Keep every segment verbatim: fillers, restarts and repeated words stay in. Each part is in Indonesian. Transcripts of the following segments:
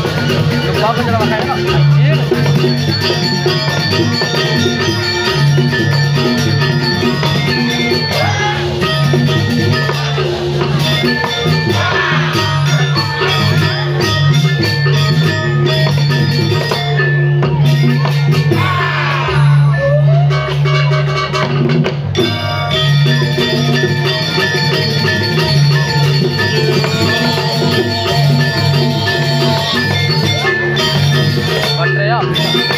Lupa ko sila makaya. Anjir. Andrea.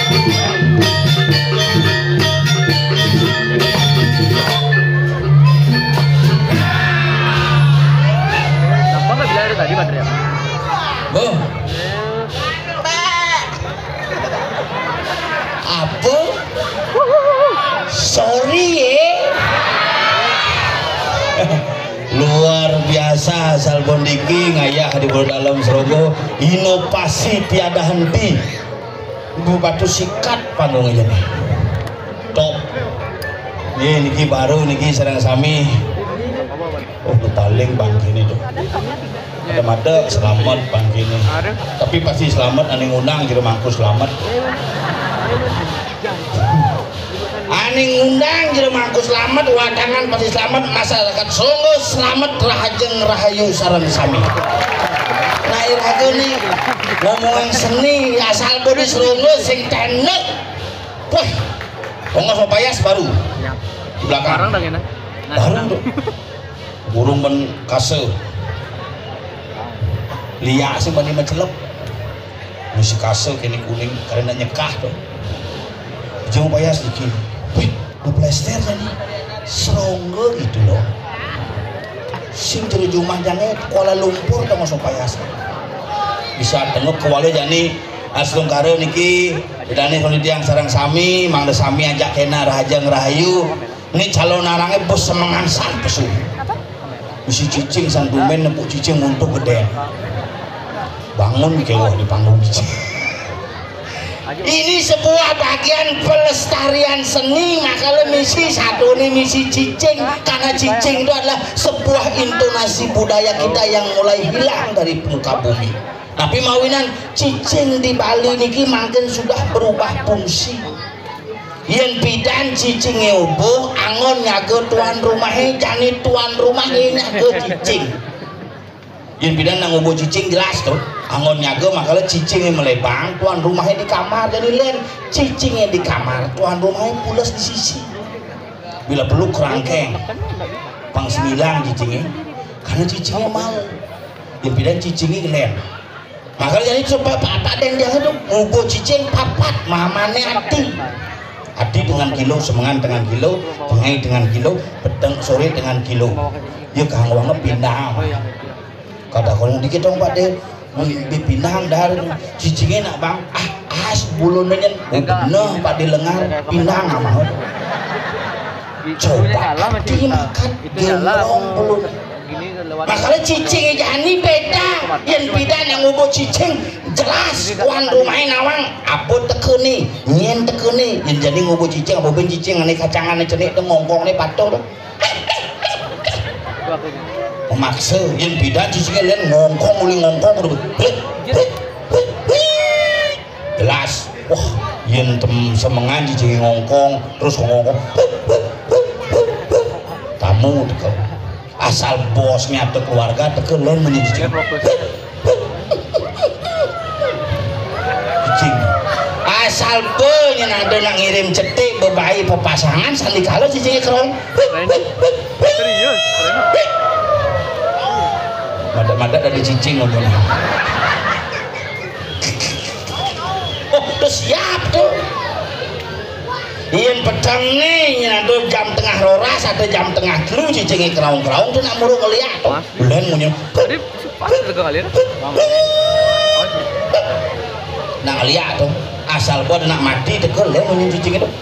Nampak nggak bilang dari tadi baterai? Boh. Apa? Sorry ya. Luar biasa asal bondiki ngayah di dalam Serogo, inovasi tiada henti. Bu batu sikat panggung aja nih. Top. Ini niki baru niki serang sami. Oh betaling bang kini tuh. Ada mata selamat bang kini. Tapi pasti selamat ane ngundang jadi mangku selamat. Ane ngundang jadi mangku selamat wadangan pasti selamat masyarakat Solo selamat rahajeng rahayu sareng sami. Nah irhaku nih ngomong seni asal bodi Solo sing tenek. Wah, pongos payas baru di belakang. Baru tuh. Burung men kase. Liak sih bani mencelep. Musik kase kini kuning karena nyekah tuh. Jauh payas dikit. Wih, udah plester tadi. Serongga gitu loh. Sing jadi rumah jangan Kuala Lumpur tengok sopayas. Bisa tengok kewali jani aslung karo niki dani kalau tiang sarang sami mangda sami ajak kena rahajang rahayu ini calon narangnya bos semangan san pesu misi cicing san dumen nepuk cicing untuk gede bangun keluar di panggung cicing. Ini sebuah bagian pelestarian seni makanya misi satu ini misi cicing karena cicing itu adalah sebuah intonasi budaya kita yang mulai hilang dari muka bumi. Tapi mawinan cicing di Bali niki makin sudah berubah fungsi. Yen bidan cicingnya ubuh angon nyago tuan rumahnya jani tuan rumahnya nyago cicing. Yen bidan nang ubuh cicing jelas tuh angon nyago makanya cicingnya melebang tuan rumahnya di kamar jadi len cicingnya di kamar tuan rumahnya pulas di sisi. Bila perlu kerangkeng pang sembilan cicingnya karena cicingnya mau. Yen bidan cicingnya len. Makanya jadi coba bapak dan dia itu ngubo cicing papat mamane ati adi dengan kilo semangan dengan kilo pengai dengan kilo pedang sore dengan kilo ya kang wange pindah kada kalau dikit dong pak deh pindah dari cicingnya nak bang ah as bulunnya nah pak di lengar pindah nggak mau coba adi makan gelong bulun. Makanya cicing jani beda yang beda yang ngubo cicing jelas tuan rumahnya nawang apa tekuni nyen tekuni yang jadi ngubo cicing apa ben cicing ane kacangan ane cenik itu ngongkong ane patung tuh pemaksa yang beda cicingnya lihat ngongkong uli ngongkong tuh jelas wah yang tem semengan cicing ngongkong terus ngongkong tamu tuh asal bosnya atau keluarga tekan lain menyicing cicing asal punya ada nak ngirim cetik bebayi pepasangan sandi kalau cicingnya kerong serius madat-madat ada cicing ngomongnya oh udah siap tuh. Iyan petang nih, nyado jam tengah roras atau jam tengah telu cicingnya keraung-keraung tuh nak muru ngeliat tuh bulan punya tadi pas itu kalian nak ngeliat tuh asal gua nak mati tekel lihat punya cicing itu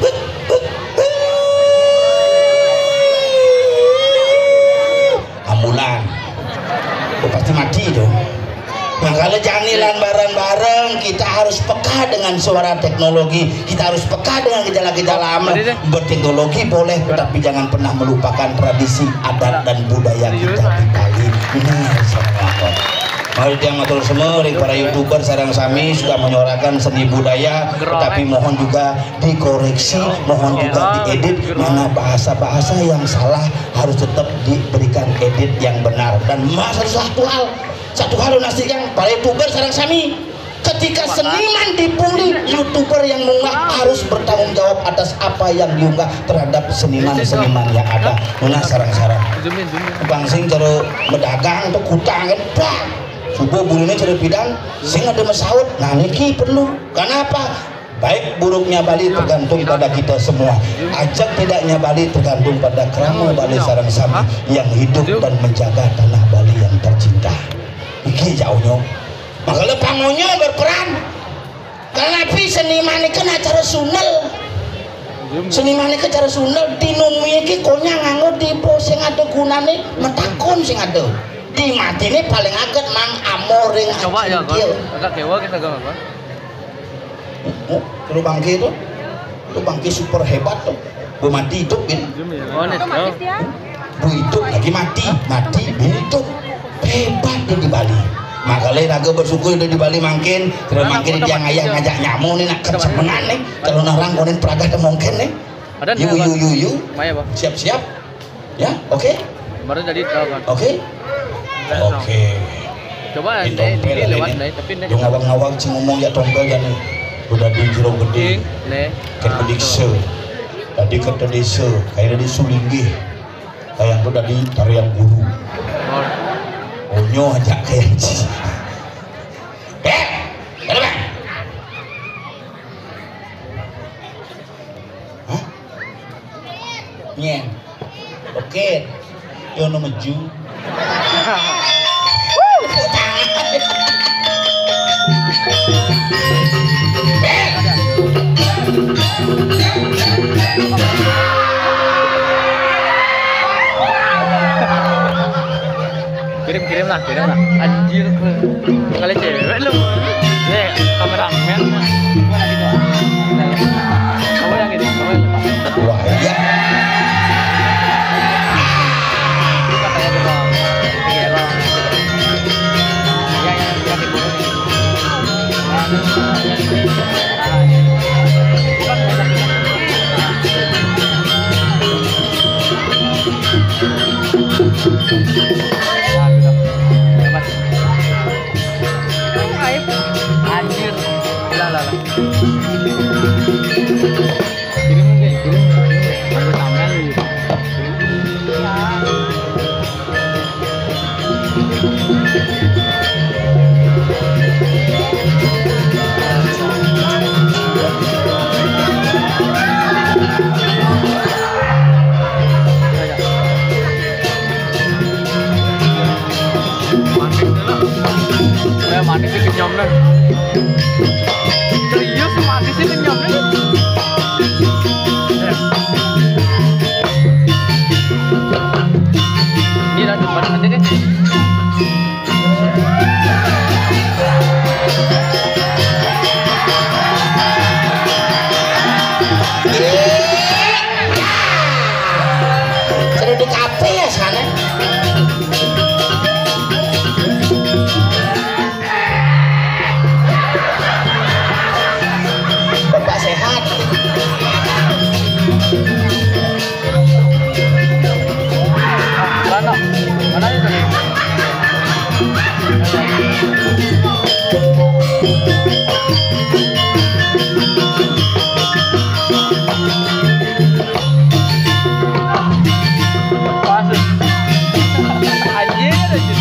ambulan gua pasti mati tuh. Nah kalau janilan bareng-bareng kita harus peka dengan suara teknologi, kita harus peka dengan gejala-gejala alam. Berteknologi boleh, tetapi jangan pernah melupakan tradisi, adat dan budaya kita di Bali. Ini semua. Hari yang matur semering para youtuber sarang sami sudah menyuarakan seni budaya, tetapi mohon juga dikoreksi, mohon juga diedit, mana bahasa-bahasa yang salah harus tetap diberikan edit yang benar. Dan masa satu hal, satu hal pastikan para youtuber sarang sami, ketika seniman dipuli, youtuber yang mengunggah harus bertanggung jawab atas apa yang diunggah terhadap seniman-seniman yang ada. Nuna sarang-sarang bangsing cara berdagang atau kutang kan bah subuh burunya cara bidang sing ada masaud. Nah niki perlu, kenapa? Baik buruknya Bali tergantung pada kita semua, ajak tidaknya Bali tergantung pada kerama Bali sarang sami yang hidup dan menjaga tanah Bali yang tercinta. Iki jauhnya makanya pangonya berperan karena seniman ini kan acara sunel, seniman ini cara sunel dinumi iki konya nganggo dipo sing ada gunane metakon sing ada di mati ini paling agak mang amoring coba ya kan agak kewa kita gak apa oh lu bangki itu lu bangki super hebat tuh bu mati hidup kan bu hidup lagi mati mati hidup hebat di Bali. Makanya naga bersyukur udah di Bali makin terus makin dia ngajak ngajak nyamu nih nak kesemenan nih kalau narang konin peraga mungkin nih yu yu yu yu siap siap ya oke okay? baru jadi tahu kan oke okay? oke okay. coba ini lewat nih tapi nih yang ngawang-ngawang sih ngomong ya tompel ya nih udah di jero gede kan pedikse tadi kata desa kayak di Sulinggi kayak udah di tarian guru onyo aja kayak sih. Eh, ada bang? Hah? Nyen, oke, yo nomor ju. kirim kirim lah kirim lah anjir kali cewek lu nih kameramen gua lagi doa kamu yang ini kamu yang wah ya katanya tuh bang iya bang ya ya kasih burung anjir lah lah kirim deh kirim aku tambahin gitu ya mati sih kenyam nih serius mati sih kenyam nih ini lah depan nanti deh seru di kafe ya sana. mana mana itu nih anjir anjir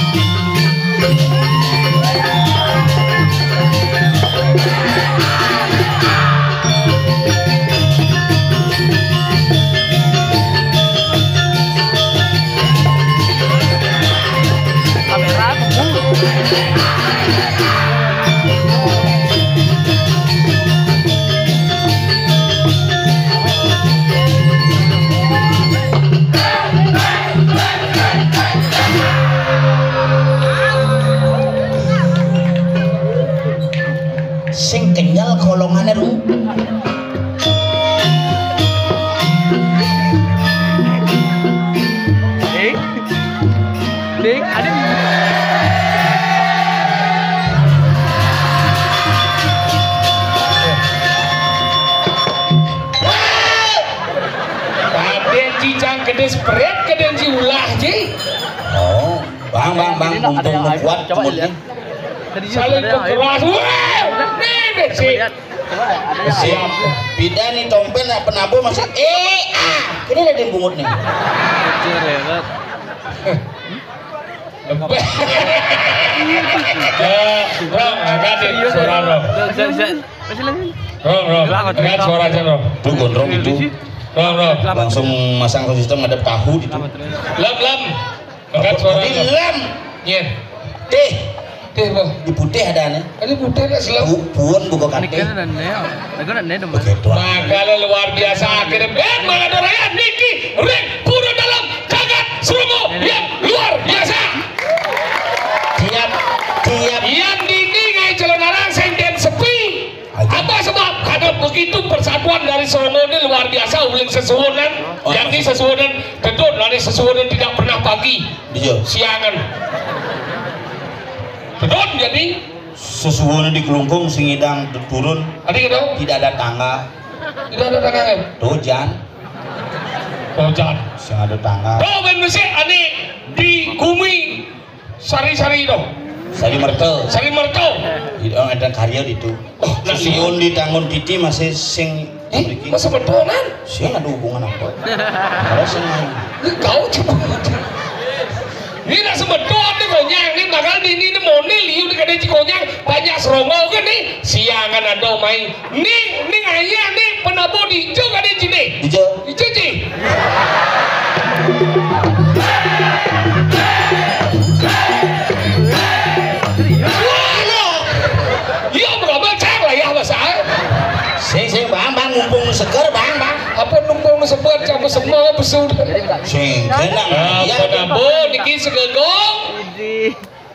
sing kenyal golongannya lu ding ding ada Bang, bang, bang, Ini nak ada mumpung yang air. kuat Coba kemudnya. lihat. Tadi Saling ada yang air. keras. Wah, nih Coba sih. lihat. Coba ada yang air. Siap. Bida nih tompen penabu masih eh ah. Ini ada yang bungut nih. Kecil rewet. Lebih. Ya, Rom, agak deh suara Rom. Zat, zat. Masih lagi. Rom, Rom, agak suara aja Rom. Tuh gondrong itu Rom, Rom. langsung masang ke sistem ngadep tahu itu. Lam, lam. Agak suara Di Rom. lem. Nyen. Teh. Teh, Bang. Di putih ada nih. Ini putih nggak selam? Bu, buon buka Ini kate. kan ada neo. Aku nak neo teman. Begitu. Makanya luar biasa akhirnya Ben Mangado Raya Niki Ring Puro dalam jagat Seromo yang luar biasa. Tiap tiap Yang dini ngai jalan arang senden sepi. Apa sebab? Karena begitu persatuan dari Seromo ini luar biasa. Uling sesuwunan, Oh, yang ini sesuwunan kedua dari sesuwunan tidak pernah pagi, dijo. siangan. Kedua jadi, Sesuatu di kelungkung singidang turun tadi kita tidak ada tangga. tidak ada tangan. Dojan, Oh jangan. sing ada tangga. Oh ben mesti ane di Gumi sari-sari dong. Sari mertel. Sari merto. Itu ada karya itu. Oh, nah, Sesuatu di tangun titi masih sing Eh, mriki. masa bedonan? Sing ada hubungan apa? Kalau sing main. Ini kau coba. Ini nak sebetulnya nih konyang nih bakal di ini monil liu di kadang cikonyang banyak serongo kan nih siangan ada main nih nih ayah nih penabo di hijau kadang cini Dijo. hijau ci wah iya berapa cak lah ya bahasa Sing sing bang bang mumpung seger bang bang. apa numpang sebut campur semua besud Sing kenang ya. penabo niki segegong Ini.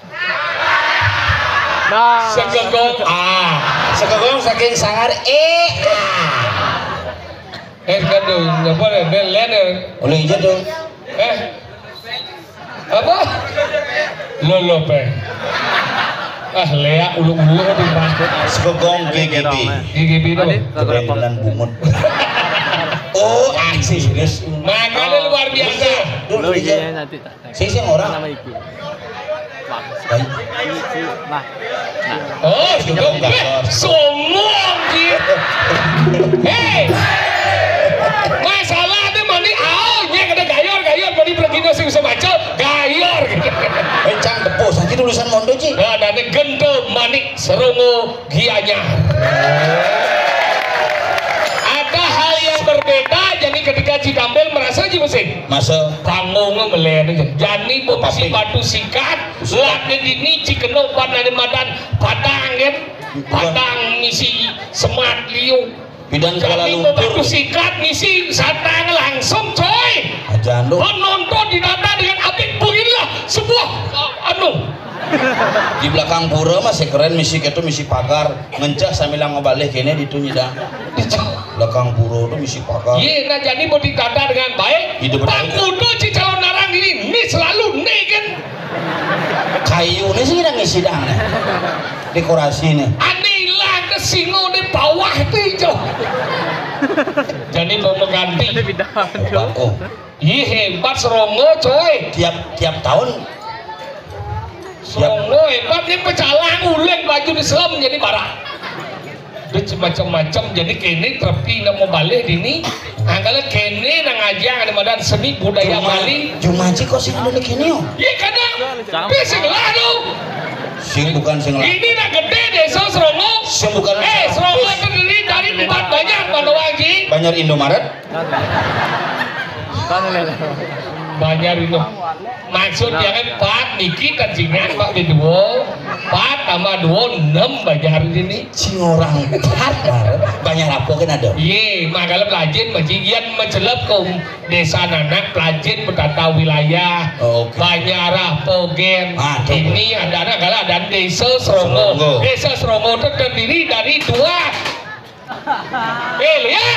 Nah. segegong ah Sekegong saking sangar eh ah. eh kan tuh apa nih ben lihat Oleh hijau tuh. eh apa lo lo pe ah lea ulu ulu di pasir Sekegong G G B. gigi bino Kebetulan bungut. Oh, aksi serius. makanya luar biasa Dulu Lo hijau. iya nanti tak. Sing sing orang. Nama iki. Bang. Baik. Nah. Nah. oh juga eh sombong gitu hei masalah ada mani oh nya kada gayor gayor mani pergi sing bisa baca gayor gitu Encang depo sakit tulisan mondo ci. nah dan gendo manik serongo gianya ada hal yang berbeda jadi ketika Cidambel merasa aja mesin Masa panggung melen jani pomisi batu sikat lagi ini cikeno panane madan padang kan padang misi semat liu bidan Kuala jani batu Lumpur. sikat misi satang langsung coy Ajando. penonton dinata dengan apik beginilah sebuah uh, anu Di belakang pura masih keren misi itu misi pagar ngencah sambil ngebalik kene ditu nyida. Belakang pura itu misi pagar. iya nah jadi mau ditata dengan baik Hidup Pak berbaik. Kudo Cicalon Narang ini ini selalu nih kan Kayu ini sih kita ngisi dah nih. Dekorasi nih. anilah ke singo di bawah itu hijau jadi mau mengganti Ada bidang. Oh, iya hebat serongo coy tiap tiap tahun serongo hebat ini pecalang uleng baju di selam jadi barang itu macam-macam jadi kene tapi nak mau balik ini angkala kene nang ajang ada madan seni budaya Bali Jumaji kok sing ada kene yo. iya kadang pising lah tuh Sing bukan sing lah. ini nak gede desa serongo Sing bukan. eh serongo terdiri dari empat banyak Pandawangi Banyak Indomaret. Kan lele. banyak itu maksudnya kan empat niki kancingan pak berdua empat tambah dua enam banyak ini Sing orang padar banyak apa kan ada. iya makanya pelajin majian mencelap ke desa nanak pelajin bertata wilayah Oh, oke. banyak rapogen Ah, coba. ini ada anak kalau ada desa Serongo Serongo. desa Serongo itu terdiri dari dua eh lihat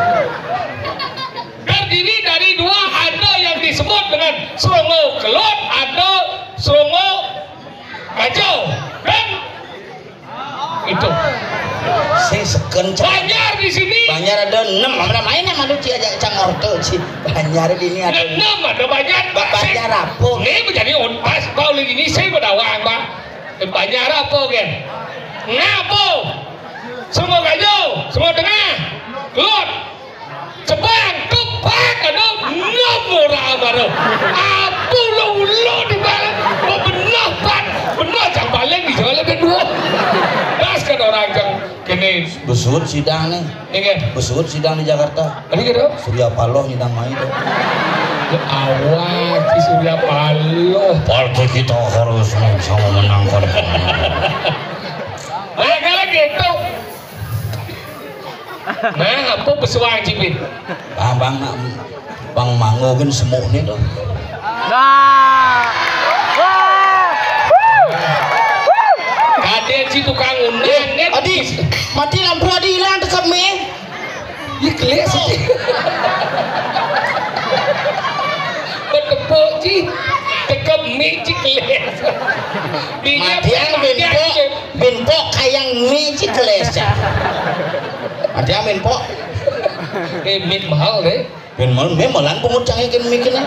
terdiri dari dua ada yang disebut dengan Serongo Kelot ada Serongo Kacau kan itu sing seken Banjar di sini. Banjar ada enam, mana mainnya manusia aja cang orto sih. Banjar di ini ada enam ada Banjar. Banjar apa? Ini menjadi pas kau lagi ini saya berdawang pak. Banjar apa kan? Ngapo? Semua gajo, semua tengah, kelut, cebang, kepak, ada nomor baru. Apa lo lo di balik? Oh benar pan, benar jangan balik di jalan kedua. Das kan orang yang kini besut sidang nih. Ini Besut sidang di Jakarta. Ini gitu. Surya Paloh nyidang main tuh. Awal di Surya Paloh. Partai kita harus sama menangkan. Nah kalau gitu. Nah apa pesuang cipin? Ah bang nak bang mango kan semuk nih tuh. Kaden si tukang undang kan? Adi, mati lampu adi hilang tekap mie. Ya kelas sih. Betepuk sih. Tekap mie sih kelas. Matian benpok, benpok kayang mie sih keles ya. Matian benpok. Eh mie mahal deh. Ben mal memelan pungut canggih kan mie kena.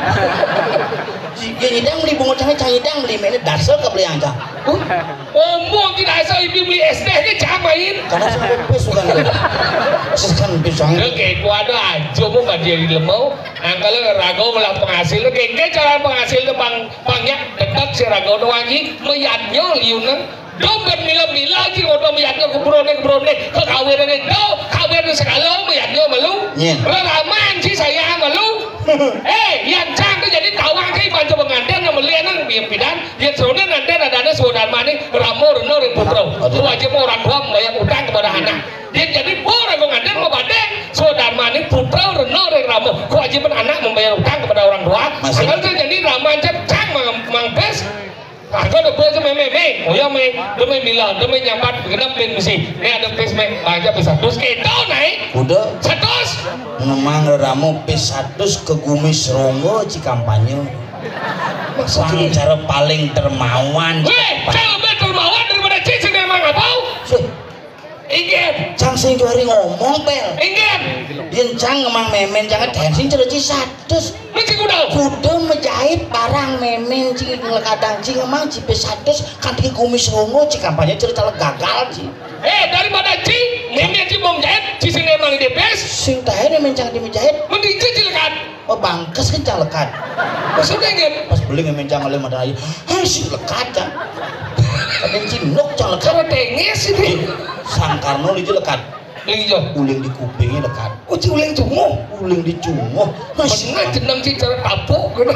Jika nyidang beli pungut canggih canggih nyidang beli mana dasar ke beli angka. Omong tidak asal ibu beli es teh ke camain. Karena sampai pes bukan gitu. Sekan pisang. Oke, gua ada aja mau nggak jadi lemau. Angkal rago melang penghasil. Oke, ke cara penghasil itu bang banyak dekat si rago doang ini meyatnya liunan. Dompet mila-mila sih ngono meyatnya kebrone kebrone kekawin ini do kawin sekalo meyatnya malu. Raman sih saya malu. Eh, yang canggih jadi kawang sih bantu pengantin yang melihat yang pidan. Yang serunya nanti ada saudara mana ramo reno reputro. Lu aja mau orang tua bayar utang kepada anak. Dia jadi orang pengantin mau badeng saudara mana putra reno ramo. Kewajiban anak membayar utang kepada orang tua. Kalau jadi raman cang mangpes. Aku ada bos meme meme, oh ya meme, demi milah, demi nyambat, genap bin mesti. Ini ada pes meme, banyak pes satu, kita naik. Udah. Satu. Memang ramu pes satu ke Gumis Rongo ci kampanye. Sang cara paling termawan. Weh, cara lebih termawan daripada cincin emang apa? Ingat. Cang sing hari ngomong pel. Ingat. Dia cang ngemang memen jangan tensin cara ci satu. Mesti kuda. Kuda menjahit barang memen ci kadang ci ngemang ci pes satu kan di Gumis Rongo ci kampanye cerita gagal ci. Eh daripada ci, memen ci mau menjahit, cincin emang di pes. Sing tahe memen cang di menjahit. Mending cincin lekat. Oh bangkes kan cang lekat. Maksudnya ingat. Pas beli memen cang oleh madai. Hei sing lekat cang. Kadang cinok cang lekat. Cara tenges ini. Sang Karno itu lekat. Lagi jo. Uling di kupingnya lekat. Oh ci uling cunguh. Uling di cunguh. Benar jeneng ci cara tapuk gitu.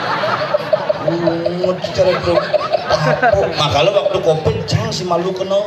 Oh, cara itu tapuk. Makanya waktu kopi cang si malu kena.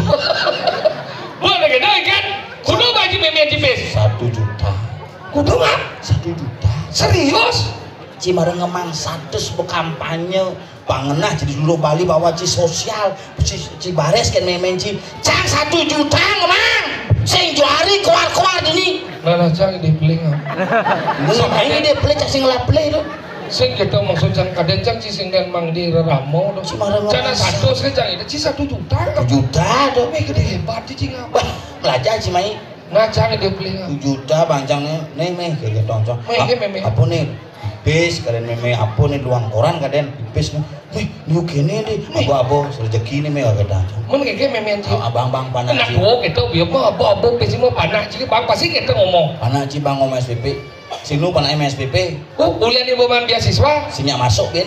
Boleh gitu kan? Kudu baju memen di pes. Satu juta. Kudu nggak? Satu juta. Serius? Cimareng ngemang satu kampanye pangenah jadi dulu Bali bawa ci sosial ci, ci bares kan memen ci cang satu juta ngemang sing juari keluar-keluar ini Nah, cang dibeli nggak? ngapain ini dia beli cang sing ngelapeli itu Sing gitu maksud cang kadang cang cising dan mang di ramo dong. Cimareng Cana satu sih cang itu ci satu juta. satu juta tuh Eh gede hebat di cing apa? wah belajar ci mai Nah cang dibeli nggak? satu juta bang nih nih nih kayak gitu cong Meh, ge, meh, meh. apa nih bis kalian meme apa nih luang koran kalian bis nih nih new gini deh abu abu rezeki nih mega gedang Mun kayak memen ci. abang bang panah Enak ci gua gitu biar mah abu-abu pesi mah panah ci bang pasti gitu ngomong. panah ci bang ngomong S P P sinu panah M S P P Oh kuliah di beban beasiswa. sinyak masuk bin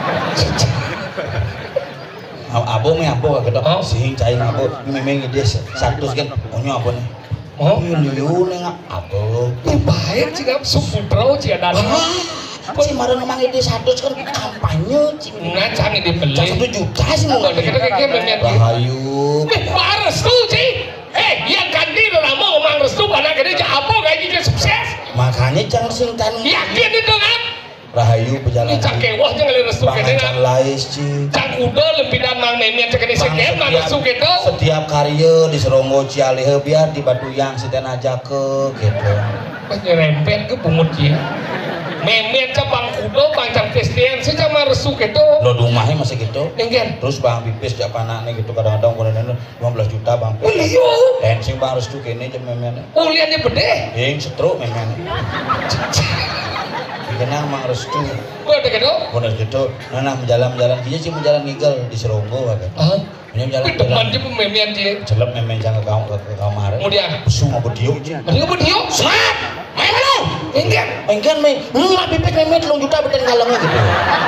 abo me abo gitu Oh. sing cai abo memang ide satu kan onyo apa nih Oh. liu nih nggak abo Eh baik ci ngap suputro ci ada. si marang emang ide satu kan kampanye ci Nah cang dibeli. satu juta sih mau Kalau kita kayak memen. rahayu Eh pak restu ci. Eh yang ganti udah mau ngomong restu pada gede apa kayak gitu sukses. makanya jangan sing tan Yakin itu kan? rahayu Ini perjalanan cak kewah jangan lihat restu Bang gede Acan kan? lais ci Cak kuda lebih dan mang memen cek ini Bang, sekian mang setiap- restu gitu. setiap karya di Serongo Cialihe biar di Batuyang si aja ke gitu Pas nyerempet ke pungut ya. memet ke bang kudo bang jam testian sih sama resu gitu lo rumahnya masih gitu enggak terus bang pipis jak panaknya gitu kadang-kadang kemudian lima belas juta bang beliau dan sing bang restu kene jem memen kuliahnya gede yang setruk memen kenang mang restu kok ada gitu bener gitu nah menjalan-jalan dia sih menjalan ngigel di Seronggo kan ah ini jalan teman dia pememian dia celep memen jangan ke kamar ke kamar kemudian besu mau diuk ada apa dia selat main lo enggak enggak me lu nggak pipis memen telung juta beten kalengnya gitu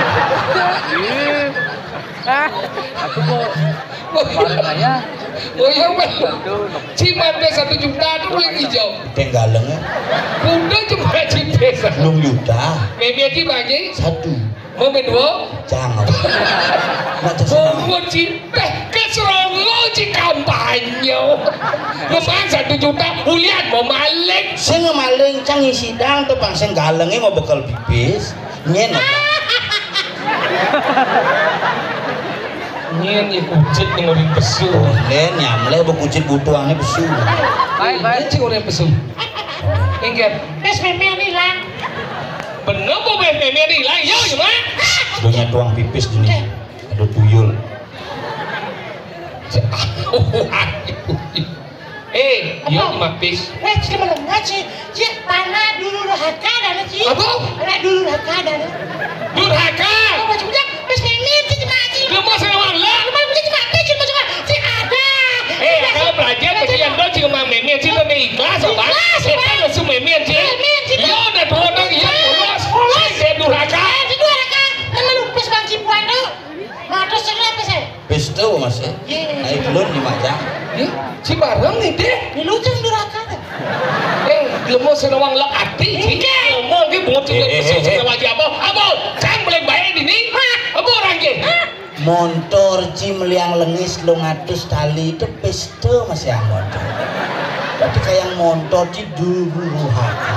Aku mau kemarin aja. oh iya bang cuma ada satu juta itu boleh hijau beten kalengnya udah cuma cipta telung juta memen dia bagi satu mau berdua jangan macam senang mau cinta ke Seronggo ci kampanye memang satu juta kuliah mau maling saya ngemaling canggih sidang tuh bang saya galengnya mau bekal pipis nyen nyen ya kucit yang orang pesu len nyamle bekucit butuangnya besu Baik, baik. cik orang pesu enggak Wes memen hilang. bener mau memen hilang ya cuma dunia tuang pipis gini ada tuyul eh yo cuma pis Wes cuma lengat sih. Cik tanah dulu haka dan sih. apa Tanah dulu haka dan. durhaka Oh macamnya wes memen sih cuma sih. lu mau sama lah Cuma mungkin cuma ada cuma cuma si ada. eh kalau belajar bagian do cuma memen sih lo ikhlas apa kita langsung memen sih yo udah dua orang ya polos saya durhaka Eh itu haka. Kan lu pes bang cipuan tuh. Nah terus sih apa sih? pis tuh mas ya nah itu belum di majang eh si barang nih deh Di lu tuh durhaka. eh lemo senawang lo ati sih ngomong gitu mau juga pesu sama wajah apa apa kan boleh bayar ini apa orang ke motor cim liang lengis lo ngatus tali itu pis tuh mas ya motor berarti kayak motor ci dulu haka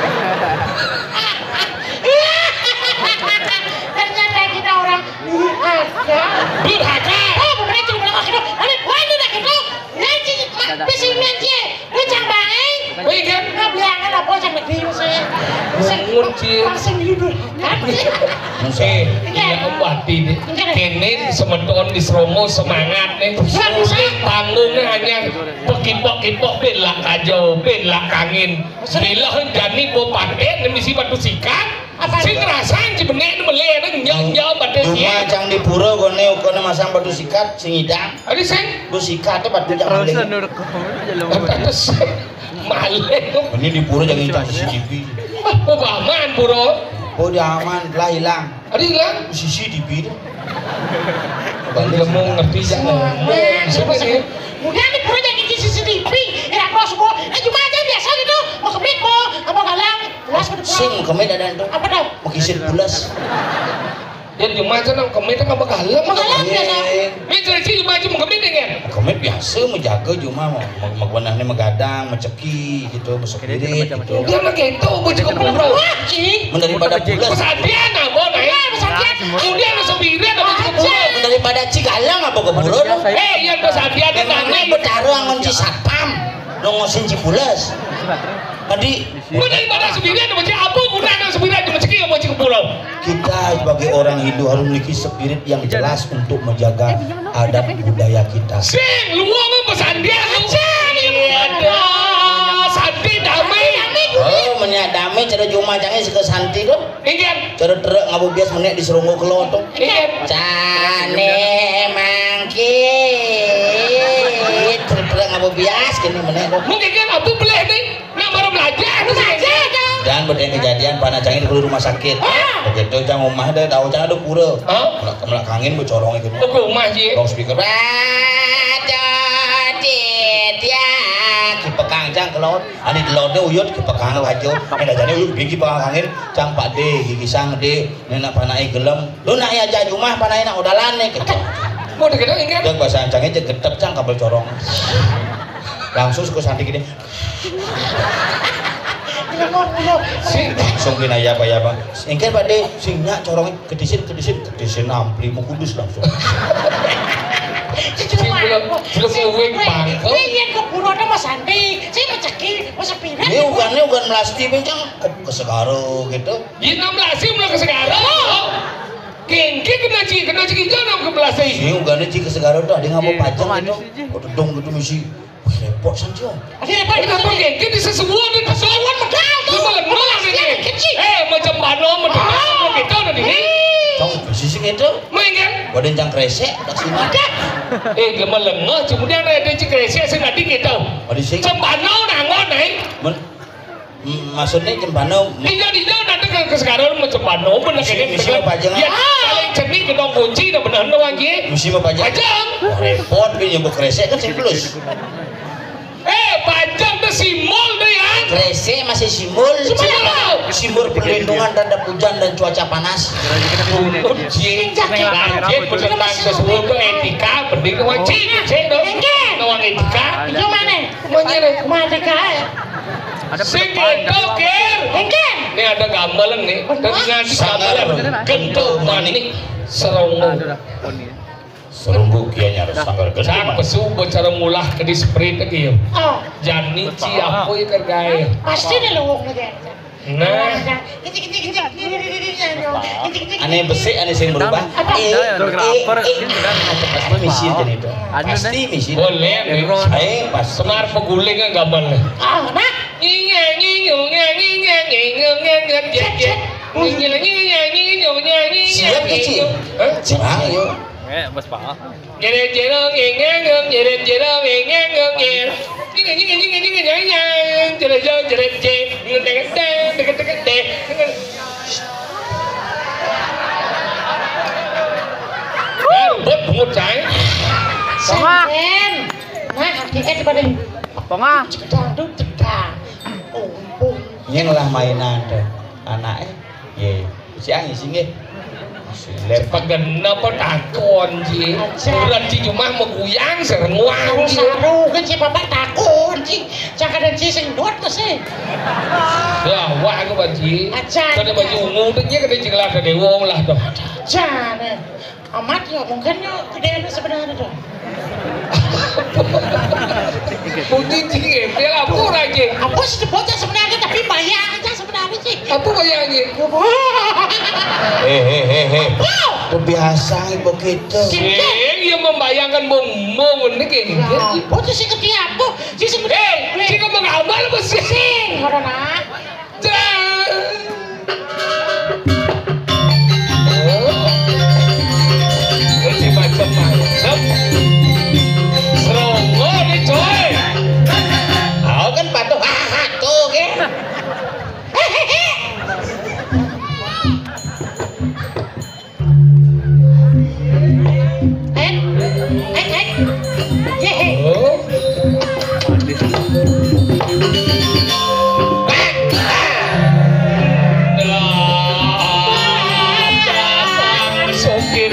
Ternyata kita orang durhaka. durhaka Oh bener itu bilang gitu. Ada poin udah gitu. Nanti pes memen sih. Lu cambai. wih kan Nggak bilangan apa sampai di sih. Bangun, Ci. Langsung hidup. eh iya om Wati nih kene semedon di Seronggo semangat nih sulit tanggungnya hanya pekipok-kipok belak kajo belak kangin bila jani bo paten misi batu sikat si ngerasan si benek meleh nih nyong-nyong batu rumah sikat cang di pura kone kone masang batu sikat sing hidang ada sen batu sikat tuh batu jangan Terus maleng nur jalan ada sen maleh ini di pura jangan hitam C C T V oh baman bro oh dia aman lah hilang ada hilang C C T V itu balik mau ngerti jangan siapa sih Kemudian di pura jadi C C T V. Ya aku semua. Eh cuma aja biasa gitu. Mau kemik mau mau galang. Las ke sing pura. kemit ada itu Apa dong? mau kisir bulas dan cuma aja nang kemit kan bakal Mau galang biasa. ini cerita cuma aja mau kemit kan kemit biasa menjaga cuma mau mau benahnya megadang meceki gitu mesepirit gitu dia mah gitu bocah kepura Wah cing. daripada bulas pesantren apa naik Pesantren. kemudian ada sembilan ada bocah kepura daripada cigalang apa keburu dong eh yang pesantren ada memangnya tanah betaro angon cisapam nongosin cibulas tadi mau daripada sembilan ada bocah apa guna ada sembilan ada bocah bocah kepura kita sebagai orang Hindu harus memiliki spirit yang jelas untuk menjaga adat budaya kita sing lu ngomong pesantren lu ada santi damai oh menyak damai cara cuma jangan suka santi tuh ingat cara terek ngabu bias menek di Seronggo kelotok ingat cane mangkit terek ngabu bias kini menek tuh mungkin kan aku boleh nih nak baru belajar aku saja dan berdeng kejadian panah cangin di rumah sakit begitu cang rumah ada tahu cang ada pura Hah? melak melak angin bocorong itu aku rumah sih long speaker baca ya kipekang cang kelot ani delotnya uyut kipekang aja ini jadi uyut gigi pekang angin cang pak de gigi sang de nenak panai gelem lu nak ya aja rumah panai nak udalan nih gitu mau deket ingat yang bahasa cangnya aja getep cang kabel corong langsung suku santi gini sing langsung kena ya apa ya apa ingin pak de singnya corongnya kedisin kedisin kedisin ampli mau kudus langsung Cuma belum belum ngewek bangkok Iya ke pura ada mas Andi. Saya mau ceki mau sepirat. Ini ugannya ugan melasti bencang ke segaro gitu. Ini enam belas sih mulai ke segaro. Kengke kena cik, kena cik hijau enam ke belas sih. Ini ugannya cik ke segaro tuh ada nggak mau pajang gitu. Oh dong gitu misi. Wih repot saja. Ada apa itu? Kenapa kengke bisa semua dan keseluan Medal tuh. Lu malah nolak ini. Eh macam bano macam bano kita udah di sini. Cong sisi gitu. Main kan? Badan cang kresek tak sini. Eh lemah lengah, kemudian ada cik kresek saya nanti kita. Oh di sini. Macam bano nangon nih. Maksudnya cembano. Tidak tidak nanti ke sekarang macam bano benar kayak Misi mau pajang. Ya paling cernih ke dong kunci dah benar doang ye. Misi mau pajang. Pajang. Repot pilih nyebut kresek kan sih plus. Eh pajang tuh simbol deh ya. Kresek masih simbol. Simbol. Simbol perlindungan terhadap hujan dan cuaca panas. Ujian, lanjut tentang sesuatu etika, penting doang cik, cik dong. Doang etika. Itu mana? Mana nih? Mana kah? Ada Segitu ker. Engken. Ini ada gambaran nih. Dengan gambaran kentul manik seronggo. Serunggu kianya harus sanggar Sak pesu bicara mulah ke di sprint lagi ya. Oh, Jani ci apa ya kergaya. pasti nih lu ngomong lagi. Nah, aneh besi aneh sing berubah. Eh, Ada fotografer. eh, eh, pasti misi jadi itu. Ada, Pasti misi. boleh nih. Saya pas Senar peguling kan gambarnya. Ah, nah. Nyinya nyinya nyinya nyinya nyinya nyinya nyinya nyinya nyinya nyinya nyinya. Siap kecil. Hah? Cerah yuk. Eh, bos Pak. Jere jere nyinya jere jere nyinya nyinya. Nyinya nyinya nyinya nyinya nyinya. Jere jere jere jere. Deket deket deket deket deket. Bớt một trái. Sen. Nah, kaki eh pada Pongah. cedang tuh cedang. Oh, oh. Ini lah mainan tuh. Anaknya, ye, si angin singgih. Paganda pa takon ji. Urat ji cuma maguyang sa nguang ji. Saru kan si bapak takut ji. Jangan dan si sing duat masih. Ya, wah ko ba ji. Acan. Kada ba ji ungu tu nya kada ji lah kada wong lah to. Jangan. Amat ya mungkin ya kedean sebenarnya tuh. Puji ji ente lah pura ji. Apa sih bocah sebenarnya tapi bayar aja sebenarnya sih. Apa bayang ji? Eh, eh, eh, eh. Kebiasaan begitu. Eh, dia membayangkan bom-bom ni ke. Bocah sih kerja apa? Si sing Eh, si ka mengamal ba si? sing ora nak. Kasi macam-macam. Serongo ni coy. Aku kan patuh haha tuh ke. Eh, eh, eh. Ye. Oh. Sokir.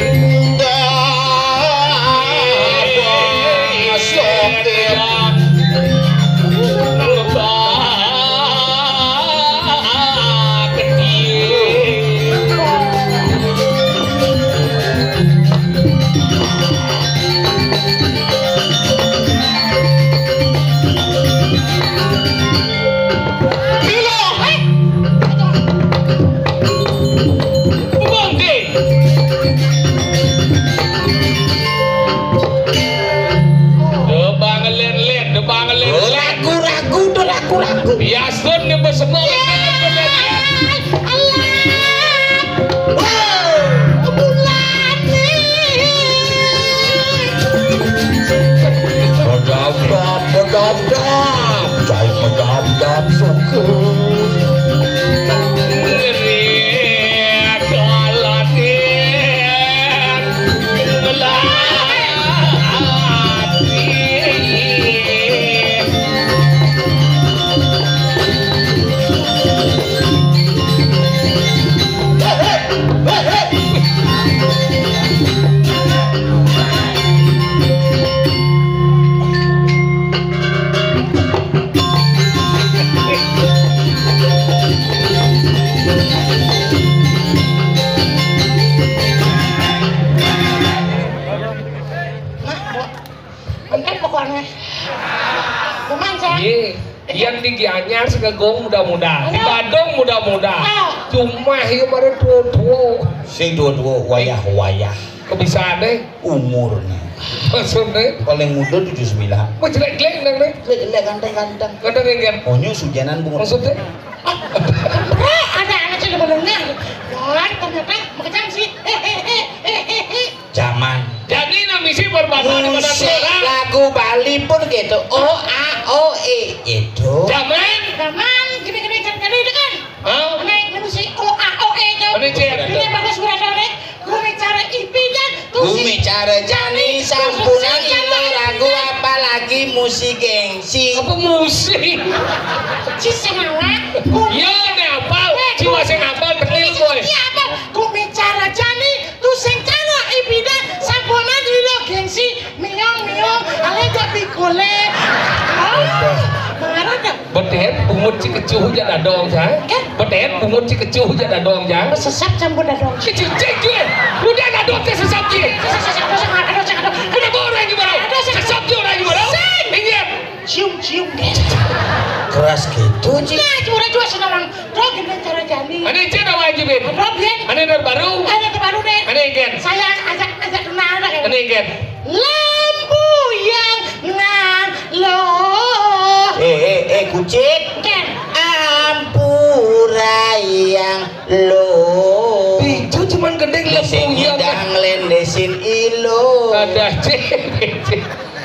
Ragu-ragu tuh ragu-ragu. Biasun ni bersemua. Medap-dap, medap-dap. Cai medap-dap syukur. Angkat pokoknya. Kuman saya. Ye. Yang di Gianyar segegong mudah-mudah, di Halo. Bandung mudah-mudah. Oh. Cuma hieu mah tua-tua. Sing dua-dua wayah-wayah Kebisaan deh, umurnya. maksudnya. Paling muda tujuh puluh sembilan. Mau jelek-jelek nang deh. Jelek ganteng-ganteng. Kadang enggak. Onyo sujanan bunga. Maksudnya? Bro, ada anak cewek belengar. Dan ternyata makanya sih. Hehehe. Zaman. Jadi na misi berbanding dengan Musik orang. lagu Bali pun gitu. O A O E itu. Zaman. Zaman gini-gini cari-cari itu kan. Hah? Ini musik O A O E itu. Ini cek. Ini bagus berada deh. Gue bicara I P kan. Bumi cara jani sampunan ilo lagu apalagi musik gengsi. Apa musik? Si sengawa. Ya, ne apa? Cuma sing apa tekil boy. Iya apa? Gue bicara jani. Tuh sing cara I P dan sampunan ilo gengsi. Miong-miong. Ale jadi golek. Oh. Marah dah. Bedet bungut ci kecuh jada dong ja. Bedet bungut ci kecuh jada dong ja. Sesap campur dah dong. Ci cicing je. Udah ada dong teh sesap je. Kenapa orang gimana? Sesap je orang gimana? Ingat. Cium-cium. Keras gitu Ci. Nah, cuma juga senang. Dong kita cara jani. Ada cina wajibin. Dong bien. Ada yang baru. Ada terbaru deh. Ada ingat. Saya ajak ajak kenal dah. Ada ingat. Lampu yang ngalo. Eh eh eh kucing. Ken. Ampura yang lo. Itu cuman gede Sing lempunya. hidang lendesin ilo. Ada cek.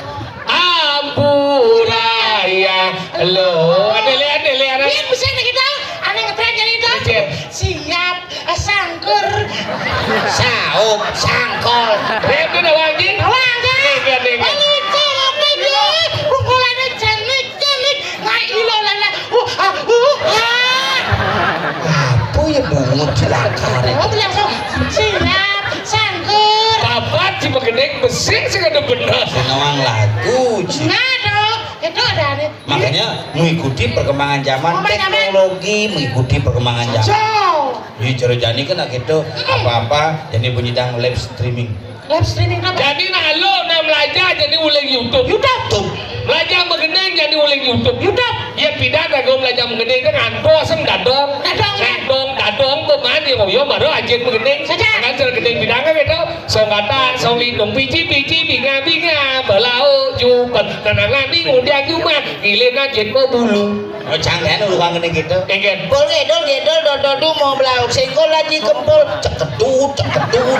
Ampura ya lo. Ada lihat, ada lihat. Bien bisa kita. Ada ngetren jadi itu. Cek. Siap sangkur. Saup sangkol. Lihat tu dah wajib. Awang dah. Ingat, ingat. Ini cewek baby. Kumpulannya cantik cantik. Nggak ilo lala. Uh ah uh ah. Apa ya bungut cilakar. Oh langsung siap sangkur. Bapak cuma gede besi sih ada benar. Senawang lagu Ci. Nah dong, itu ada nih. Makanya mengikuti perkembangan zaman Perkembangan zaman. teknologi, mengikuti perkembangan zaman. So, Jadi cara jani kan gitu apa-apa jadi bunyi dang live streaming. live streaming apa? Jadi nak lo nak belajar jadi ulang YouTube. YouTube tuh. Belajar mengenai jadi ulang YouTube. YouTube. Ya pindah dah kau belajar mengenai kan anto sem dadong. Dadong, kan? dadong, dadong pemain yang ngoyo baru aja mengenai. Saja. Kan cara gede pindah kan gitu. Song kata, song lindung pici pici binga binga belau jupan tanangan di ngundang cuma gilen aja kau bulu. Oh canggih lu kan ngene gitu. Kayak Gol gedol gedol dodol du mau belauk singkol lagi kempul ceketut ceketut.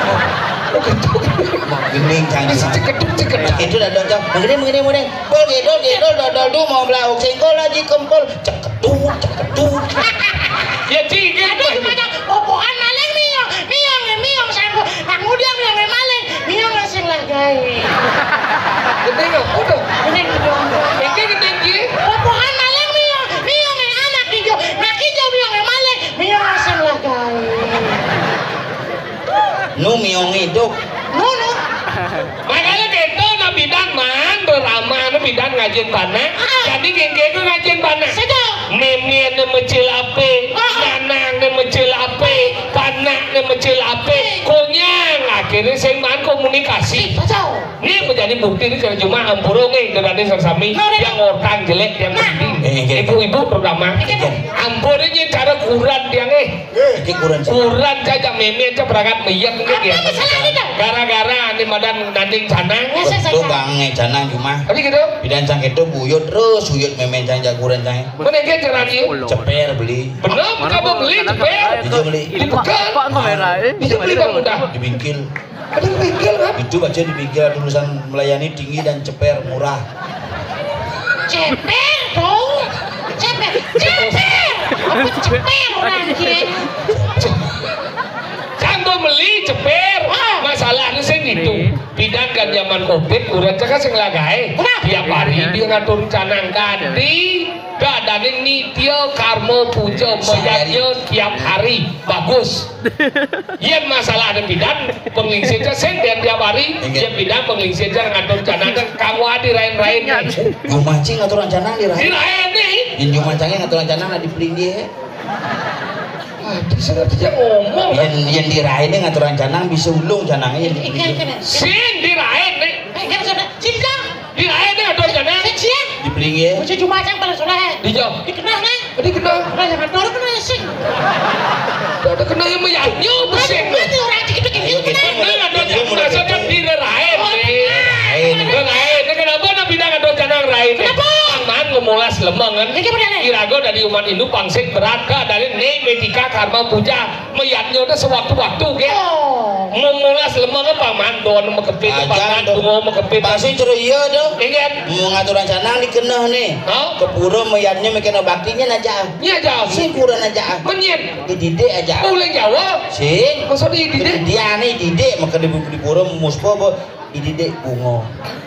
Gening canggih. ceketuk ceketuk. Itu dah dong begini begini begini. Gol gedol gedol dodol du mau belauk singkol lagi kempul ceketut ceketut. Ya cikin. Aduh, gimana? Opohan maling miong, miong, miong sanggup. Nak mudiang miong maling, miong langsung lagai. Gede nggak? Udah. Ini miong. Kayak gede gede. Opohan maling miong, miong yang anak hijau, nak hijau miong yang maling, miong langsung lagai. Nu miong hidup. No, no. Makanya gitu nabi dan man beramah nabi dan ngajin tanah. Jadi gengge itu ngajin tanah. Saja. Memien ne mecil ape, nanang ne mecil ape, panak ne mecil ape, konyang akhirnya saya man komunikasi. Saja. Ini menjadi bukti ini kalau cuma ampuro nih dari sersami yang orang jelek yang penting. Ibu-ibu terutama ampurnya cara kurang dia eh. Iki kurang sih. Kurang saja memien aja perangkat meyek ini dia. Apa masalah ini dong? Gara-gara ini madan nanding canang. Betul bange canang cuma. Tapi gitu. Bidan cang itu buyut terus buyut memen cang jaguran cang. Mana dia cara dia? Ceper beli. Benar, kamu beli cepet. Bisa beli. Dipegang. Pak kamera eh. Bisa beli bang mudah. Di bingkil. Ada bengkel kan? Itu baca di bingkil ada tulisan melayani tinggi dan ceper murah. Ceper dong. Ceper. Ceper. Apa ceper orang kia? Kamu beli ceper. Masalahnya sih gitu. Bidan kan zaman covid, kurang cakap sing lagai. Tiap hari dia ngatur canang tadi. Dadane nitya karmo puja bayarnya tiap hari bagus. Yang masalah ada bidan penglingsirnya senden tiap hari. Yang bidan penglingsirnya ngatur canang kamu ada lain-lain. Jumancing ngaturan canang di Di rahim. lain nih. Yang jumancangnya ngaturan canang di peling dia. Aduh, saya tidak ngomong. Yang yang di rahimnya ngaturan canang bisa ulung canangnya yang di Ikan peling. ikan. Sin di lain nih. Ikan sudah. Cinta. Di lain nih ngatur canang. Sekian. Di bling ya. Mesti cuma cang pada soleh. Dijauh. Dikenal nih. Tadi kena. Orang yang ador kena sing. Ada kena yang meyanyu pusing. Berarti orang cik itu Ayo gitu kita kena. Nah, ada jangan saja diri lain. lain. Lain. Kenapa nak bidang ada janang lain? Kenapa? Aman ngemulas lemengan. Ini gimana nih? Irago dari umat Hindu pangsik berada dari ne medika karma puja meyatnya udah sewaktu-waktu ke. Oh. Memulas lemengan paman don mekepit paman dungo mekepit. Pasti curu iya dong. Ingat. Mau ngaturan canang dikenah nih. Hah? Kepura meyatnya mekena baktinya aja. Iya jauh. Si kurang aja. Menyen. Dididik aja. Boleh jawab. Si. Maksud dididik? Dia nih didik maka di di pura muspo apa dididik bungo.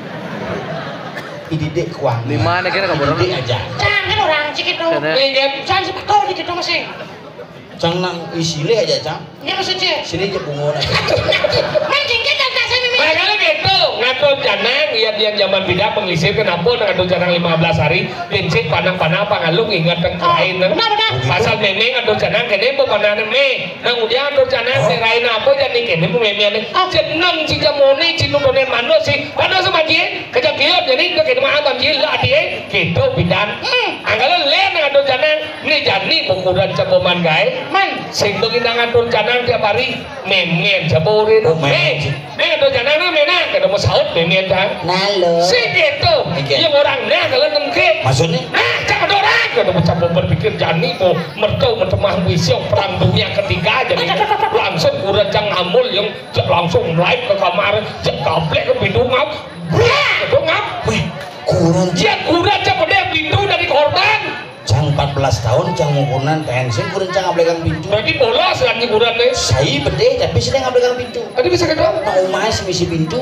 Dididik kuang. Lima nih kira kabar. Dididik aja. Jangan orang cik itu. Ingat. Jangan sepak tahu dikit dong masing. Cang nang isile aja cang. Ya maksudnya. Sini aja bungo aja. Mancing kita tak saya mimi. Makanya gitu, ngatur janang, iya dia zaman bida penglisir kenapa ngatur janang lima belas hari, prinsip panang-panang pangalung ingat yang lain. Benar benar. Pasal meme ngatur janang kene mau panang me, nang udah ngatur janang serain apa jadi kene mau meme ane. Jeneng si jamone cinu donen mano si, mano sama dia, kerja kiot jadi dia kene mah abang dia lah dia, gitu bidan. Anggalan lain ngatur janang, nih jani ukuran caboman guys. Man. Sing begini ngatur janang tiap hari, meme caborin, me, me ngatur janang na mena, kena mau saut meme jangan. Nalo. Si gitu, yang orang nah kalau nengke. Maksudnya? Nah, jangan orang. Kena mau berpikir jani mau mertau mentemah wisiong perang dunia ketiga jadi langsung kurang amul yang langsung live ke kamar, cek kaplek ke pintu ngap, itu ngap. Wih, kurang Dia kurang cek pada pintu dari korban. cang empat belas tahun cang ngukuran pensiun kurang cang ngablekan pintu. Berarti bolos lagi kurang nih. Saya bede tapi sedang ngablekan pintu. Tadi bisa kedua. Mau mas misi pintu.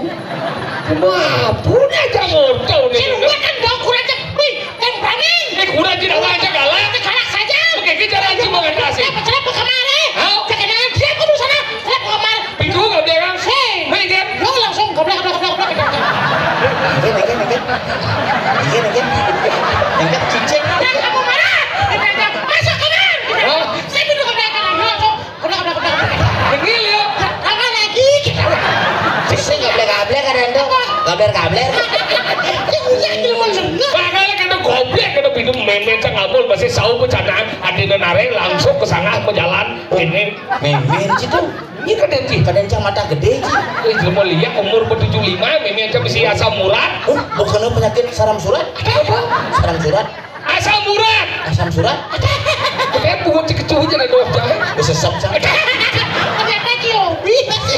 Wah, punya cang mortau nih. Sini gua kan dong kurang cek. Wih, kan berani. Ini kurang tidak wajah kalah. Kalak saja. Oke, kita lanjut mau kasih. Kenapa kenapa kemarin? Hah? Kekenangan dia aku di sana. Kenapa kemarin? Pintu nggak dia kan? Hei. Hei kan? Yo langsung goblok goblok goblok goblok. Nengket nengket nengket. Nengket nengket. Nengket cicing. Dan kamu mana? Masuk kanan. Hah? Saya pintu ke belakang. Yo langsung goblok goblok goblok. Begil ya. Apa lagi? Cicing ngablek ngablek kan endo. Ngabler ngabler. Yang ilmu lengah. Makanya kita goblok kita pintu memen cang ngabul masih sahu pecanaan adina nare langsung ke sana berjalan ini Memen situ. ini kan nanti Kadang cang mata gede sih. eh jelma lihat umur bertujuh puluh lima memen cang mesti asam murad Oh, bukan penyakit saram surat? apa Saram surat? asam murad Asam surat? kayak pungut kecuh aja doh jahe Besesap cang. Ternyata kiobi.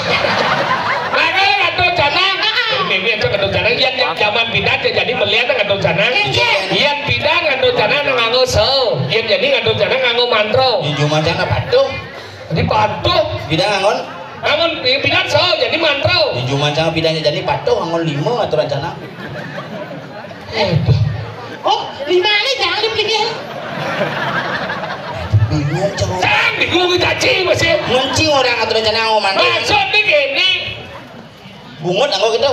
makanya ngatur canang memen cang ngatur canang yang yang zaman pindah jadi melihat ngatur canang yang pindah ngatur canang nganggo seu yang jadi ngatur canang nganggo mantro Di cuma cang apa tuh? di patuh Bidang angon? namun pindah seu jadi mantro Di cuma cang bidangnya jadi patuh angon lima aturan cana. Oh, lima ini jangan dipilih. Bingung cang. Jangan bingung caci masih. Nguncing orang aturan cana ngoman. Maksudnya gini. Bungut anggo gitu.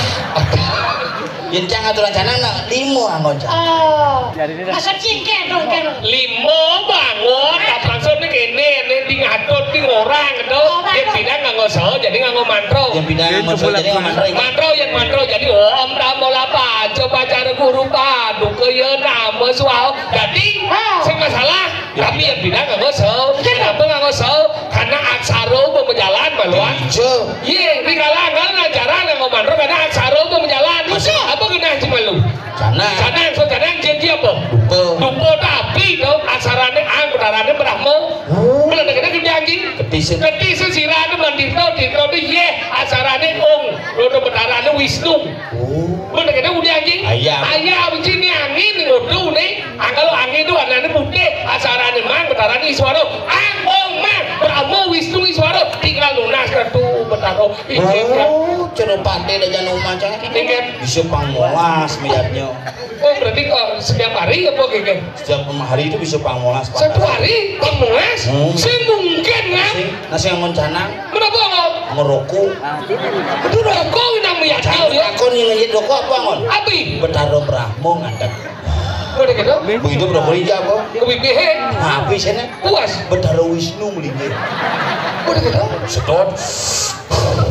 Yen cang aturan cana nak lima angon cang. Oh, Jadi ini dah. masa cingket dong kan? Limo bangun. Maksudnya gini. Ini di ngatur di orang gitu. Dia pindah nganggo so. Jadi nganggo mantro. Yang bidang Itu masuk bulan jadi ngaman ring. Mantro yang mantro jadi om ramola pa. Coba cara guru pa. Duke ya nama suau. Jadi. Saya nggak salah. Tapi yang pindah nganggo so. Kenapa nganggo so? Karena aksaro mau berjalan maluan. Hijau. Iya, di kalangan ajaran yang ngomong karena aksara itu berjalan. Apa kena cuma lu? Cana. Cana yang so cana yang jadi apa? Dupe. Dupo tapi dong aksaranya ang benarannya berahmo. Oh. Kalau nak kena kerja lagi. Ketisen. Ketisen sirane mandito dito di ye aksaranya ong. Rodo benarannya Wisnu. Oh. Kalau kena udah anjing. Ayam. Ayam ini angin nih ngodo nih. Kalau angin itu anaknya putih aksaranya mang benarannya Iswaro. Ang ong mang berahmo Wisnu Iswaro. Tinggal lunas kartu betaro. Oh, ceruk pate dah jangan rumah cang. Ingat. Bisa pangmolas melihatnya. Oh berarti kok setiap hari apa gini? Setiap hari itu bisa pangmolas. Satu hari pemulas? Hmm. Saya mungkin kan? Nasi yang mencanang. Kenapa kok? Merokok. Itu rokok yang meyakau Cang ya? aku nih ngejit rokok apa ngon? Api? Betaro Brahmo ngandak. Udah gitu? Begitu berapa hija apa? Kebibi he? Habis sana. Puas? Betaro Wisnu melingkir. Udah gitu? Sedot. Apa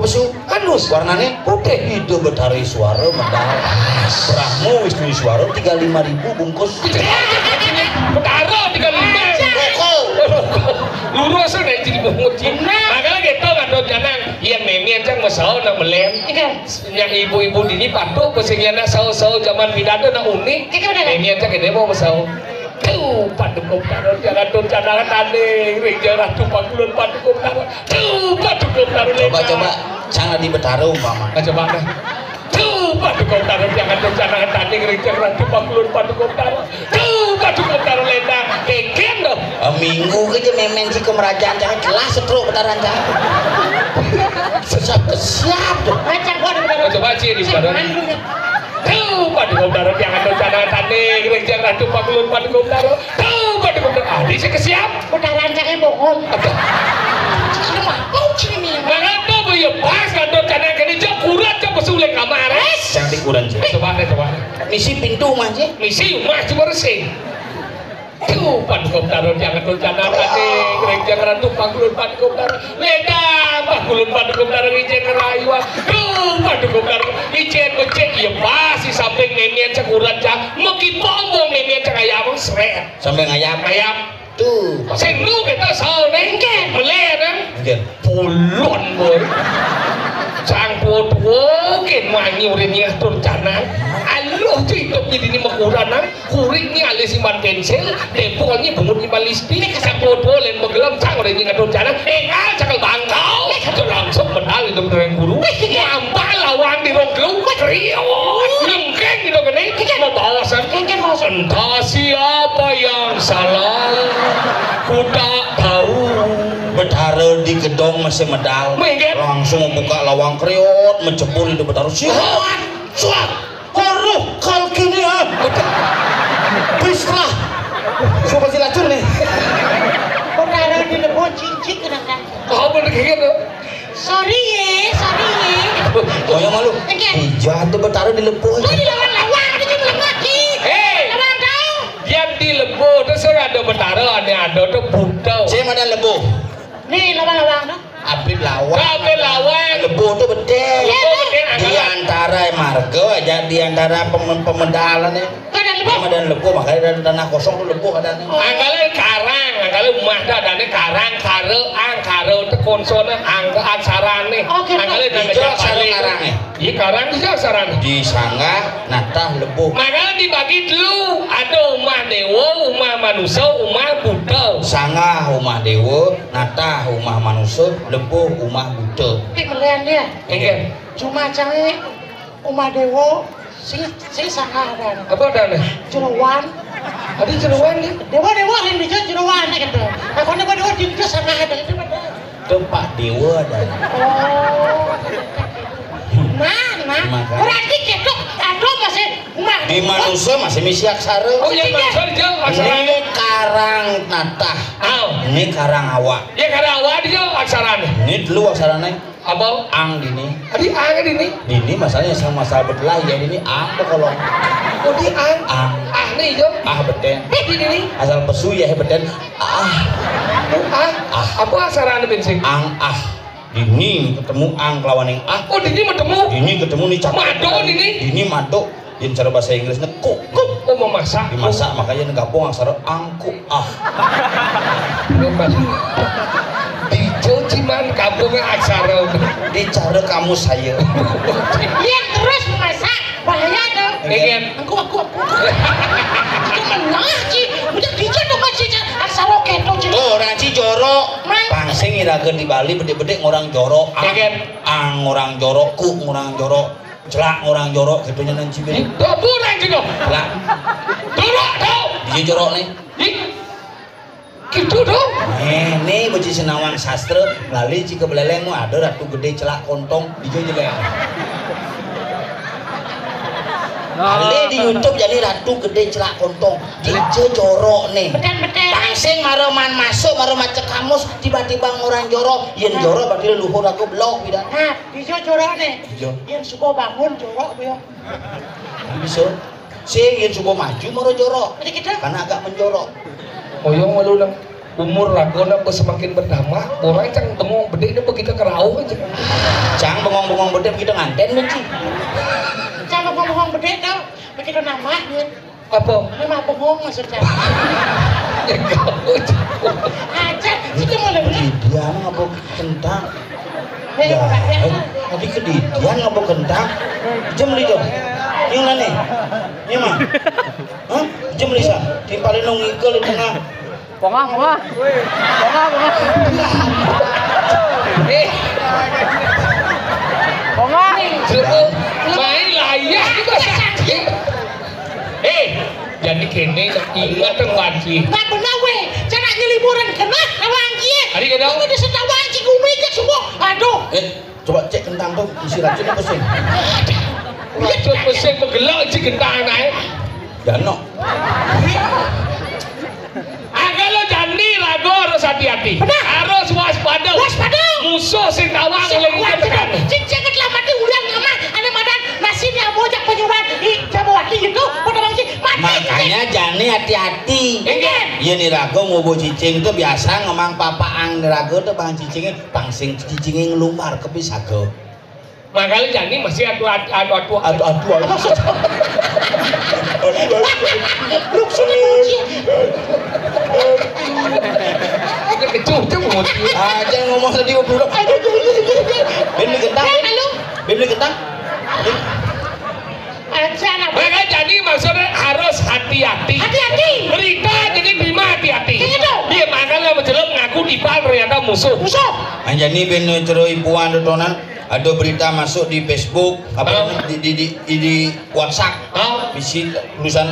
pesu halus warnanya putih itu betari suara medal Brahmo Wisnu Suara tiga puluh lima ribu bungkus Betara tiga puluh lima rokok lurus udah jadi menguji makanya gitu ngadon janang iya memian cang masau nak melem yang ibu-ibu dini patuh pesingnya nak sau-sau zaman pidato nak unik memian cang gede mau masau tuh padu komparo jangan don cadangan tanding rinja ratu pangkulun padu komparo tuh padu komparo coba-coba jangan di betara umpama coba deh tuh padu komparo jangan don cadangan tanding rinja ratu pangkulun padu komparo tuh padu komparo lenda keken dong minggu aja memen si kemerajaan jangan kelas setruk betaran jangan siap siap tuh Macam gua ada coba sih di badan tuh padu komparo jangan don cadangan tanding rinja ratu pangkulun padu komparo tuh padu komparo ah di sini kesiap udah rancangnya bohong. Sudah mau cini nih. mengapa ya pas kado cadangan kini jauh kurat jauh pesulek kamar cantik kurang sih coba deh coba misi pintu mah sih misi rumah cuma resing tuh padu komparo jangan don cadangan tanding rinja ratu pangkulun padu komparo ledang pangkulun padu komparo rinja ngerayuan tuh padu komparo ijen becek ya pas di samping memian cekurat cah meki pombong memian cek ayam seret sampai ngayam ayam tuh sing lu kita sao neng meleh neng mungkin pulon boy sang tua-tua ken wangi urinnya tur canang aloh tuh hidup jadi ini makuranan kuriknya alis simpan pensil depolnya bungut di balistik sang tua-tua lain begelam sang urinnya tur canang engal cakal bangkau itu langsung medal itu dengan guru mampa lawang di rongkelu kriot lengkeng gitu kan mau bawasan entah siapa yang salah ku tak tahu betara di gedong masih medal Mengget. langsung membuka lawang kriot menjebur itu betara sihat suat koruh kal kini ah bislah coba si lacur nih Udah ada di depan cincin kena kan. kau bener kayak gitu Sorry ye, sorry ye. oh yang malu Mengget. hijau itu betara di lepuh Lu di lawan-lawan itu belum lagi. hei Lawan kau. yang di lebo tuh saya ada betara ada ada tuh buta saya mana lepuh Nih lawan-lawan tuh. abid lawang Api lawang. lepuh tuh bedeng Iya, Lebo tuh. bedeng di anggalan. antara marga aja di antara pem- pemedalan ya Kau ada ini lebih. ada lepuh makanya ada tanah kosong tuh lepuh kadang Anggalan karang, anggalan rumah dah ada karang, kare, ang, kare, itu konsona, ang, aksarane. Oke, Anggalan Pak. nama Hijau Japane. aksara karangnya. Iya karang itu aksarane. di sanggah natah lepuh Makanya dibagi dulu, ada umah dewa, umah manusia, umah buddha. sanggah rumah dewa natah rumah manusia lepuh rumah buddha Tapi melihat dia. Iya. Cuma canggih Uma Dewo si si sangaran. Apa ada nih? Jerowan. Ada jeruan nih. Dewa Dewa yang di jerowan nih gitu. Aku Dewa Dewa di itu sangaran itu benar. tempat dewa ada Oh. Nah, nah. Makanya. Berarti gitu. Aduh masih Uma. di manusia masih misi aksara Oh iya manusia dia aksarane. ini karang natah Aw. ini karang awak Ya karang awak dia aksarane. ini dulu aksaranya Apa? ang dini Adi ang ini. dini masalahnya sama masalah berlah ya ini ang kalau Oh di ang. ang Ah nih jo. ah beten Eh di ini. asal pesu ya beten ah Ah. Ah. Apa aksarane bensin? ang ah dini ketemu ang kelawan yang ah Oh di ini bertemu. dini ketemu nih cakep Mado ini. dini mado yang cara bahasa Inggrisnya kuk kuk Oh mau masak. dimasak makanya gabung aksara angku ah Dijo ciman kampungnya aksara. di cara kamu saya Lihat terus masak. Bahaya dong. Pengen. Aku aku aku. Itu menang sih. Udah dijak dong masih asal keto sih. oh orang si jorok Mang. pangsing irageun di Bali bede-bede ngorang jorok ang, Kegen. ang ngorang jorok ku ngorang jorok celak ngorang jorok gitu nya nan cibiri Dobu nang jino. celak Dorok dong. dia jorok nih Ih. Gitu dong. eh nih beci senawang sastra lali jika beleleng mah ada ratu gede celak kontong di jelek Ale di YouTube jadi ratu gede celak kontong di jorok nih Beten-beten. pangsing maroman masuk maro macet kamus tiba-tiba ngorang jorok yen jorok berarti luhur aku blok bidan Nah, dijak jorok nih. Dijak. Yang suka bangun jorok dia. bisa sih yang coba maju maro jorok Jadi kita karena agak menjorok Oh yang malu lang. umur lagona semakin berdampak orang cang bengong bede itu begitu kerau aja Cang bengong-bengong bede begitu nganten Ci. Cang bengong-bengong bede tau begitu namanya. apa? Memang bengong maksudnya. Ya kau Aja, situ mau lebih. Dia ngabok kentang. Hei, Ya, Pak, ya. eh, tadi kedidian ngabok kentang. Jam li dong. Yang mana? Yang mana? Hah? Jam li sa. Di paling nongikol di tengah. Pongah, pongah. Pongah, pongah. eh Pongah. Suruh main layak juga sakit eh jadi kene ingat dong wanci Nggak benar weh, jangan liburan kena awang kie. Hari kedua? Ini di setak wanci gumijak semua. Aduh. Eh, coba cek kentang tuh isi racun apa sih? racun mesin bergelak si kentang naik Dano. ah kalau jani rago harus hati-hati Benar. harus waspada Waspada. musuh sing tawang lagi tekan Cincang ketelamat di ulang nama. Ada madan nasi ni abojak penyuran. Ih, jabawati itu. Pada bangsi mati. Makanya Jani hati-hati. enggak Iya nih rago ngobo cicing tuh biasa ngomong papaang nih rago tuh bang cicingnya pangsing cicingnya ngelumar ke pisago. makanya jani masih adu adu adu adu Aduh aduh aduh. Luksun ni kunci. itu kecucuk mut Ah jangan ngomong tadi bro. Aduh, aduh, aduh, aduh. Ben beli kentang. Eh, halo. Ben beli kentang. Aja nak. makanya jani maksudnya harus hati-hati Hati-hati. berita jadi bima hati-hati Kayak gitu. dia makanya menjelek ngaku di pal ternyata musuh Musuh. Anjani ben ceroy puan dotonan. Ada berita masuk di Facebook, apa Oh. namanya, di, di, di, di, di WhatsApp, oh isi tulisan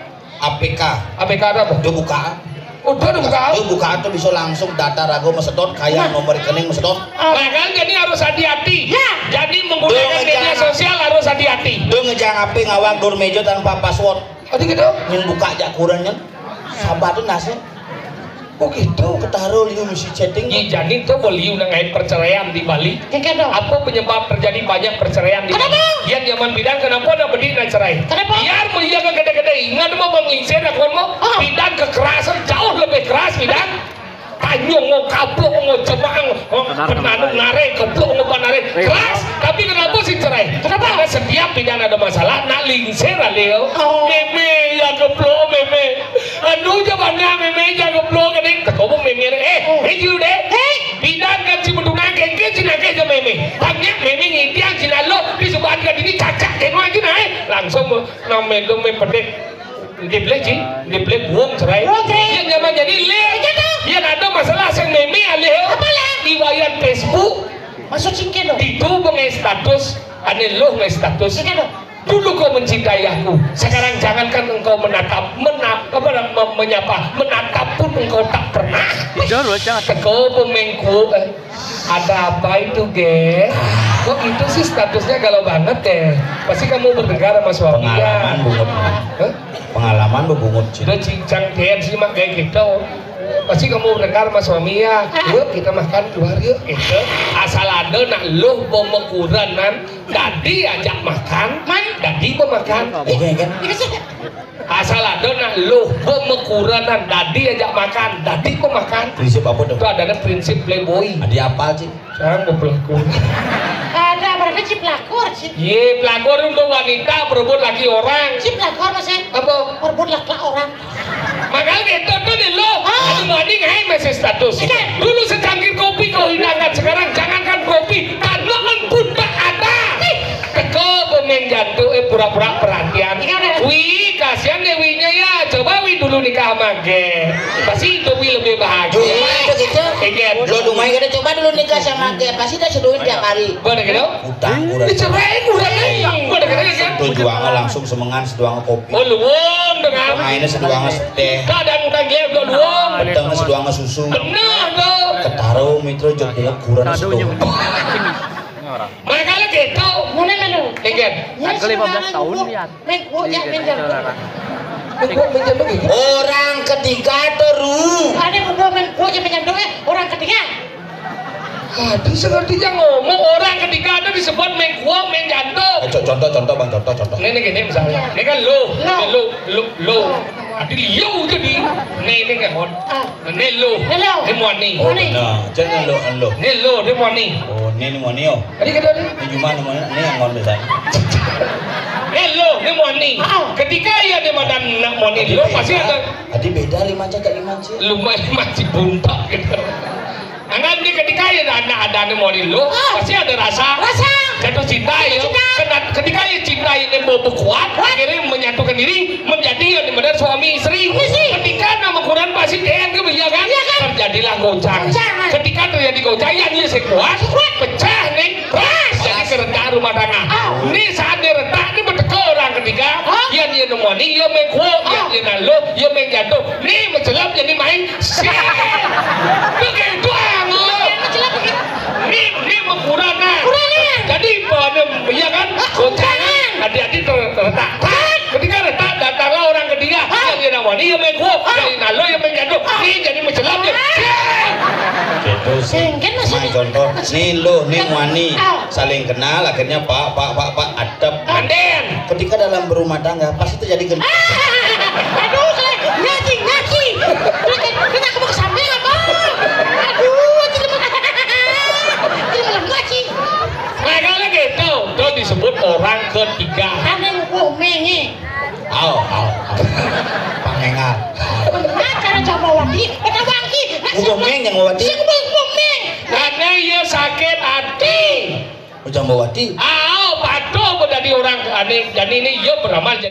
A P K. A P K apa? Dia buka, udah udah buka dia buka tuh bisa langsung data rago mesedot, kayak nomor rekening mesedot. makanya jadi harus hati-hati Ya. jadi menggunakan Belum, media jangan. sosial harus hati-hati Dia ngejang H P ngawang door meja tanpa password. tadi gitu Yang buka aja kurangnya, sabar tuh nasnya. oh gitu Ketaruh liu misi chatting. Yi jadi tuh boleh ngait perceraian di Bali Kayak gitu. apa penyebab terjadi banyak perceraian di Kenapa? Bali yang zaman bidang kenapa ada bedin dan cerai Kenapa? biar mulia ke gede-gede ingat mau menginsir aku mau Oh. bidang kekerasan jauh lebih keras bidang tanyong mau kaplok mau jemang mau penanung nare kaplok mau panare keras tapi kenapa sih cerai Kenapa? karena setiap bidang ada masalah nak lingsir aleo Oh. meme yang keplok meme aduh jamannya meme yang keplok kan ini tekobong meme eh Oh. eh jilu deh eh bidang kan si bedungan kengke cina ke je meme tanya meme ngitiang cina lo disebutkan ini cacak kenwa cina eh langsung namanya meme pedek di blek sih di blek buang cerai Buang cerai. yang zaman jadi leh yang ada masalah yang meme aleo Apa lah? di wayang Facebook Masuk cingke dong. itu mengenai status ane lo mengenai status Cingke dong. dulu kau mencintai aku sekarang jangankan engkau menatap menap apa me- menyapa menatap pun engkau tak pernah Tidur loh, jangan. kau pemengku eh, ada apa itu ge kok itu sih statusnya galau banget deh pasti kamu berdengar sama suami Pengalaman ya bungut. Hah? Pengalaman berbungut sudah cincang dia sih mak kayak gitu pasti kamu berdengar sama suami ya yuk kita makan keluar yuk gitu asal ada nak lu pemekuranan dadi ajak makan Man. dadi mau makan Iya kan? Dikasih. asal ada nak lu pemekuranan dadi ajak makan dadi mau makan Prinsip apa tuh? itu ada prinsip playboy Adi apa sih? sekarang mau pelakor Ada berapa sih pelakor sih? ye pelakor untuk wanita berebut laki orang Si pelakor masih. apa Perbut laki orang. makanya gitu tuh nih lo Ah. aduh mending hai masih status Iya. dulu secangkir kopi kau hilangkan sekarang jangankan kopi tangan pun tak ada teko pemain jantung eh pura-pura perhatian Iya, udah. wih kasihan dewinya ya coba wih dulu nikah sama ge pasti itu wih lebih bahagia Cuma itu gitu. Egen Lo dumai kita coba dulu nikah sama dia, pasti dah seduin tiap hari. boleh gitu Utang kurang. dicerai kurang aja boleh gitu kan Tujuannya langsung semengan seduang kopi. oh luwung dengan Mainnya seduang teh. kadang utang dia udah luwung Petengnya seduang susu. bener tuh Ketaruh mitro jok bunga kurang Kadonya seduang. sini. Ini orang. makanya gitu Mana mana? Egen Tanggal lima belas tahun lihat. Main gojek main jalan. Orang ketiga teru. Ada yang udah main gojek main jalan orang ketiga. Aduh, sepertinya ngomong orang ketika ada disebut main kuah, main jantung. Eh, co- contoh contoh bang contoh contoh. Ini gini misalnya, ini kan lo, Lo. lo, lo, lo. Adi liu jadi nih nih nggak mon. Ah. Nih lo. Hello. Nih mon nih. Oh benar, jangan lo lo. Nih lo nih mon nih. Oh ini nih monio. Adi kata nih. Ini cuma nih monio, ini yang ngon besar. Nih lo nih mon nih. Ah. Ketika ya nih madan nak mon nih lo pasti ada. Adi beda lima cak lima cak. Lumayan masih buntak gitu. Angan dia ketika ya ada ada nih mon nih lo pasti ada rasa. Rasa. Jatuh cinta ya. Kena- Ketika ya cinta ini bobo kuat, akhirnya menyatukan diri menjadi yang dimana suami istri. Ketika nama Quran pasti dia kan, ya kan? Terjadilah goncang. Goncangan. Ketika terjadi goncang, ya dia sekuat, pecah nih, ras, jadi keretak rumah tangga. Ini saat dia retak, ini berteka orang ketiga, ya dia nemoni, ya main kuat, ya dia nalo, ya main jatuh. Nih mencelap jadi main, siap. Begitu angin. Ini ini mengkurangkan. Jadi pada ya kan goncangan hati-hati terletak. Ketika retak datanglah orang ketiga yang dia namanya yang main kuat, yang nalo yang main jatuh. Ini jadi mencelap dia. Gitu sih. Sengken masih. Main contoh, nih lo, nih wani saling kenal, akhirnya pak pak pak pak adab. Anden. Ketika dalam berumah tangga pasti terjadi gen. Aduh, ngaji ngaji. Kita ke samping apa? Aduh, jadi jadi malam ngaji. Nah kalau gitu, itu disebut orang ketiga. Aneh ngomongnya. Au au. Pangengal. Benar cara coba wadi. Kita wangi. Ngomong yang ngawati. Sing ngomong. Karena ia sakit hati. Ujang bawati. Ah, patuh menjadi orang aneh. Dan ini ia beramal.